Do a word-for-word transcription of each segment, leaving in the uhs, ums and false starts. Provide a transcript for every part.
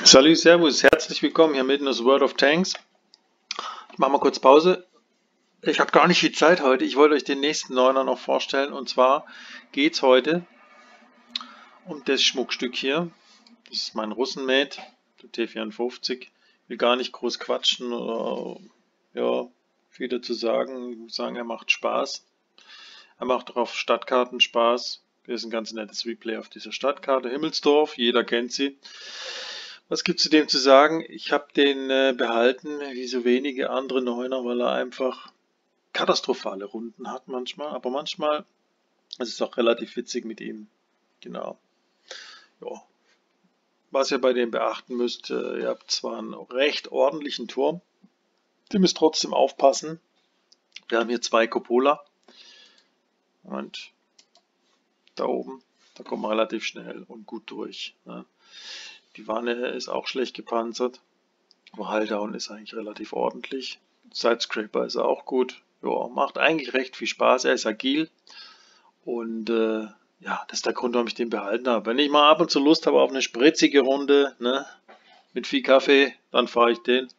Salut, Servus, herzlich willkommen hier mitten aus World of Tanks. Ich mache mal kurz Pause. Ich habe gar nicht viel Zeit heute. Ich wollte euch den nächsten Neuner noch vorstellen. Und zwar geht es heute um das Schmuckstück hier. Das ist mein Russenmate, der T vierundfünfzig. Ich will gar nicht groß quatschen oder ja, viel dazu sagen. Ich muss sagen, er macht Spaß. Er macht auch auf Stadtkarten Spaß. Das ist ein ganz nettes Replay auf dieser Stadtkarte. Himmelsdorf, jeder kennt sie. Was gibt es zu dem zu sagen? Ich habe den äh, behalten, wie so wenige andere Neuner, weil er einfach katastrophale Runden hat manchmal. Aber manchmal ist es auch relativ witzig mit ihm. Genau. Ja. Was ihr bei dem beachten müsst, äh, ihr habt zwar einen recht ordentlichen Turm. Ihr müsst trotzdem aufpassen. Wir haben hier zwei Cupola. Und da oben, da kommen wir relativ schnell und gut durch. Ne? Die Wanne ist auch schlecht gepanzert. Aber Hulldown ist eigentlich relativ ordentlich. Sidescraper ist auch gut. Ja, macht eigentlich recht viel Spaß. Er ist agil. Und äh, ja, das ist der Grund, warum ich den behalten habe. Wenn ich mal ab und zu Lust habe auf eine spritzige Runde, ne, mit viel Kaffee, dann fahre ich den.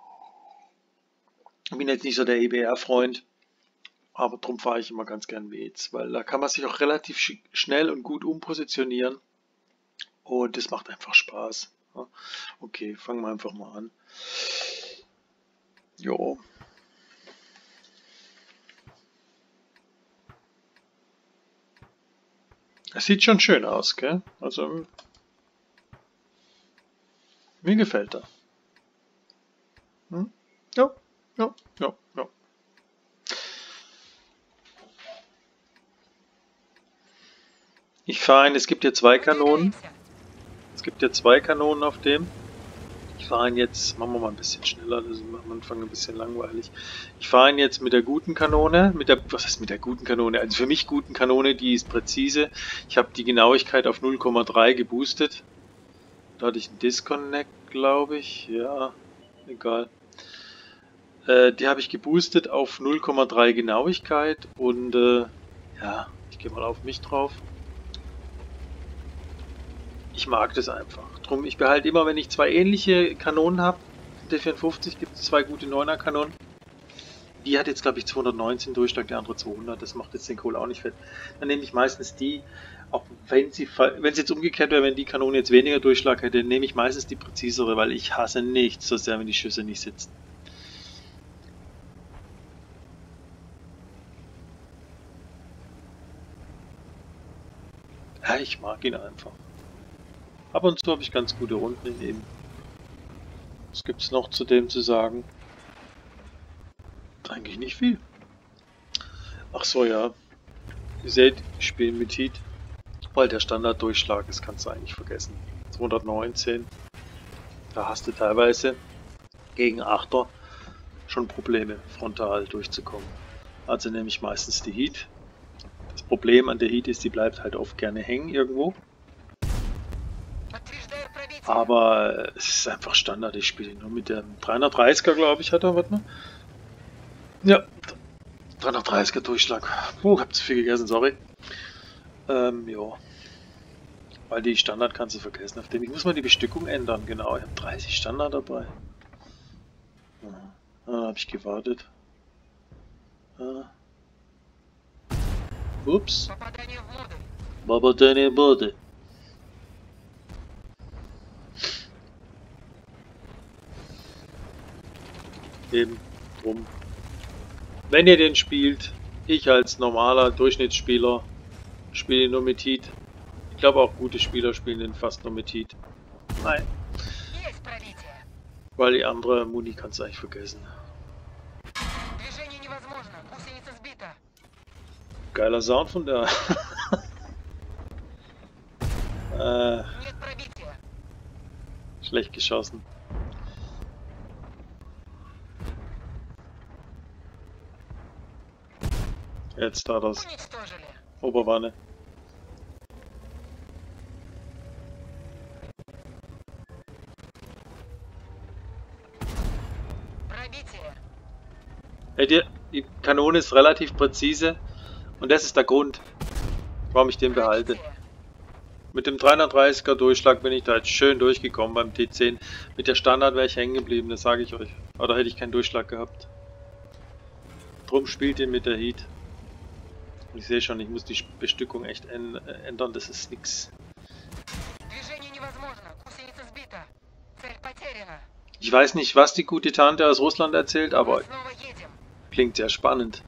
Ich bin jetzt nicht so der E B R-Freund. Aber darum fahre ich immer ganz gern Mates. Weil da kann man sich auch relativ sch schnell und gut umpositionieren. Und das macht einfach Spaß. Okay, fangen wir einfach mal an. Jo. Es sieht schon schön aus, gell? Also, mir gefällt er. Hm? Ja, ja, ja, ja. Ich fahre ihn, es gibt hier zwei Kanonen. Es gibt ja zwei Kanonen auf dem. Ich fahre ihn jetzt, machen wir mal ein bisschen schneller, das ist am Anfang ein bisschen langweilig. Ich fahre ihn jetzt mit der guten Kanone, mit der, was heißt mit der guten Kanone? Also für mich guten Kanone, die ist präzise. Ich habe die Genauigkeit auf null Komma drei geboostet. Da hatte ich einen Disconnect, glaube ich. Ja, egal. Äh, die habe ich geboostet auf null Komma drei Genauigkeit und äh, ja, ich gehe mal auf mich drauf. Ich mag das einfach. Drum, ich behalte immer, wenn ich zwei ähnliche Kanonen habe, T vierundfünfzig gibt es zwei gute Neuner Kanonen. Die hat jetzt, glaube ich, zweihundertneunzehn Durchschlag, der andere zweihundert. Das macht jetzt den Kohl auch nicht fett. Dann nehme ich meistens die, auch wenn sie, wenn es jetzt umgekehrt wäre, wenn die Kanone jetzt weniger Durchschlag hätte, nehme ich meistens die präzisere, weil ich hasse nichts so sehr, wenn die Schüsse nicht sitzen. Ja, ich mag ihn einfach. Ab und zu habe ich ganz gute Runden in ihm. Was gibt es noch zu dem zu sagen? Eigentlich nicht viel. Ach so, ja. Ihr seht, ich spiele mit Heat, weil der Standarddurchschlag ist, kannst du eigentlich vergessen. zweihundertneunzehn. Da hast du teilweise gegen Achter schon Probleme, frontal durchzukommen. Also nehme ich meistens die Heat. Das Problem an der Heat ist, die bleibt halt oft gerne hängen irgendwo. Aber es ist einfach Standard, ich spiele nur mit dem dreihundertdreißiger, glaube ich, hat er, warte mal. Ja, dreihundertdreißiger Durchschlag. Puh, hab zu viel gegessen, sorry. Ähm, ja. Weil die Standard kannst du vergessen. Auf dem ich muss mal die Bestückung ändern, genau. Ich habe dreißig Standard dabei. Ja, da habe ich gewartet. Ja. Ups. Baba deine Bode. Eben drum. Wenn ihr den spielt, ich als normaler Durchschnittsspieler spiele nur mit Heat. Ich glaube auch gute Spieler spielen den fast nur mit Heat. Nein. Weil die andere Muni kannst du eigentlich vergessen. Geiler Sound von der. äh, schlecht geschossen. Jetzt da das. Oberwanne. Hey, die, die Kanone ist relativ präzise und das ist der Grund, warum ich den behalte. Mit dem dreihundertdreißiger Durchschlag bin ich da jetzt schön durchgekommen beim T zehn. Mit der Standard wäre ich hängen geblieben, das sage ich euch. Oder hätte ich keinen Durchschlag gehabt. Drum spielt ihr mit der Heat. Ich sehe schon, ich muss die Bestückung echt ändern, das ist nix. Ich weiß nicht, was die gute Tante aus Russland erzählt, aber klingt sehr spannend.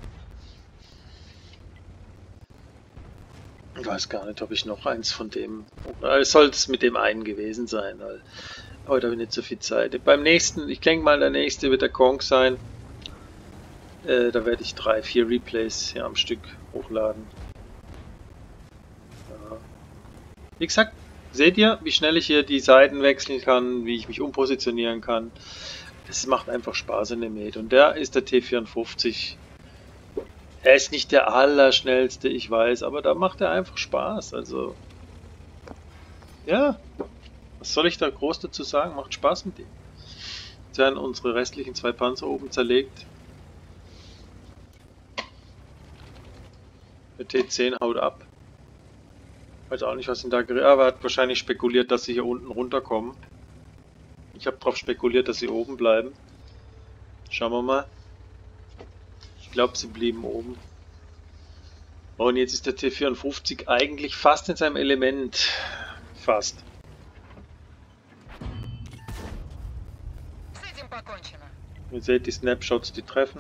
Ich weiß gar nicht, ob ich noch eins von dem... Es sollte es mit dem einen gewesen sein, weil heute habe ich nicht so viel Zeit. Beim nächsten, ich denke mal, der nächste wird der Kong sein. Äh, da werde ich drei, vier Replays hier am Stück hochladen. Ja. Wie gesagt, seht ihr, wie schnell ich hier die Seiten wechseln kann, wie ich mich umpositionieren kann. Das macht einfach Spaß in dem Med. Und der ist der T vierundfünfzig. Er ist nicht der allerschnellste, ich weiß, aber da macht er einfach Spaß. Also, ja, was soll ich da groß dazu sagen? Macht Spaß mit ihm. Jetzt werden unsere restlichen zwei Panzer oben zerlegt. Der T zehn haut ab. Weiß auch nicht, was ihn da gerät. Aber er hat wahrscheinlich spekuliert, dass sie hier unten runterkommen. Ich habe darauf spekuliert, dass sie oben bleiben. Schauen wir mal. Ich glaube, sie blieben oben. Und jetzt ist der T vierundfünfzig eigentlich fast in seinem Element. Fast. Ihr seht die Snapshots, die treffen.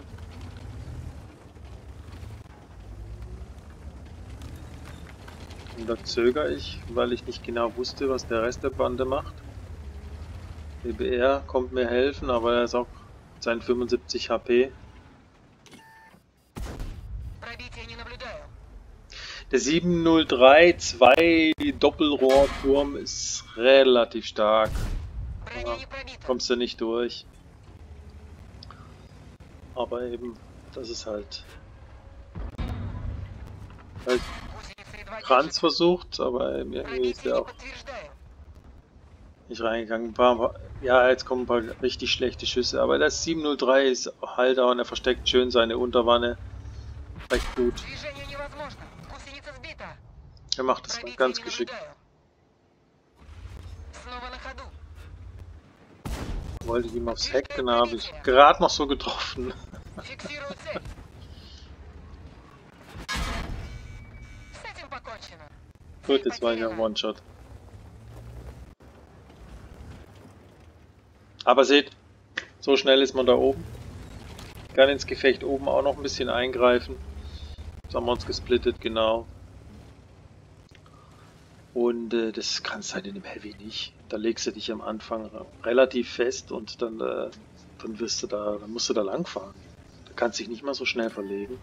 Und da zögere ich, weil ich nicht genau wusste, was der Rest der Bande macht. B B R kommt mir helfen, aber er ist auch sein fünfundsiebzig H P. Der sieben null drei zwei Doppelrohrturm ist relativ stark. Ja, kommst du nicht durch. Aber eben, das ist halt... halt Kranz versucht, aber irgendwie ist er auch nicht reingegangen. Ein paar, ja, jetzt kommen ein paar richtig schlechte Schüsse, aber das sieben null drei ist Halter und er versteckt schön seine Unterwanne. Recht gut. Er macht das ganz geschickt. Wollte ich ihm aufs Heck, dann habe ich gerade noch so getroffen. Gut, jetzt war ich ja One-Shot. Aber seht, so schnell ist man da oben. Kann ins Gefecht oben auch noch ein bisschen eingreifen. Jetzt haben wir uns gesplittet, genau. Und äh, das kannst du halt in dem Heavy nicht. Da legst du dich am Anfang relativ fest und dann, äh, dann wirst du da, dann musst du da langfahren. Da kannst du dich nicht mal so schnell verlegen.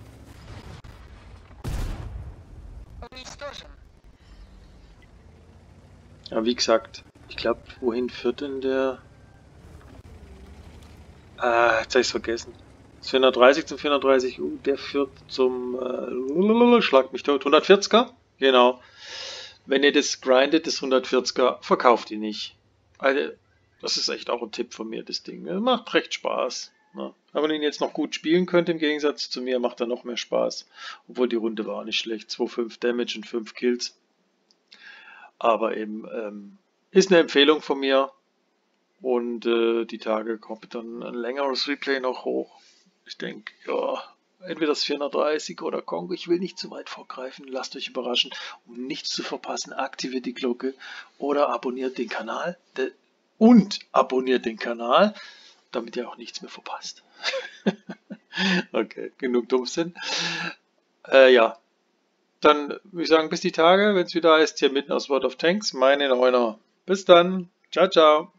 Ja, wie gesagt, ich glaube, wohin führt denn der? Ah, jetzt habe ich es vergessen. Das vierhundertdreißig zum vierhundertdreißig, uh, der führt zum äh, schlag mich tot. hundertvierziger? Genau. Wenn ihr das grindet, das hundertvierziger, verkauft ihr nicht. Also, das ist echt auch ein Tipp von mir, das Ding. Das macht recht Spaß. Ne? Aber wenn ihr ihn jetzt noch gut spielen könnt, im Gegensatz zu mir, macht er noch mehr Spaß. Obwohl die Runde war auch nicht schlecht. zwei Komma fünf Damage und fünf Kills. Aber eben, ähm, ist eine Empfehlung von mir. Und äh, die Tage kommt dann ein längeres Replay noch hoch. Ich denke, ja, entweder das vierhundertdreißig oder Kongo. Ich will nicht zu weit vorgreifen. Lasst euch überraschen. Um nichts zu verpassen, aktiviert die Glocke oder abonniert den Kanal. Und abonniert den Kanal, damit ihr auch nichts mehr verpasst. Okay, genug Dummsinn. Äh, ja, dann würde ich sagen, bis die Tage, wenn es wieder heißt, hier mitten aus World of Tanks, meine Neuner. Bis dann. Ciao, ciao.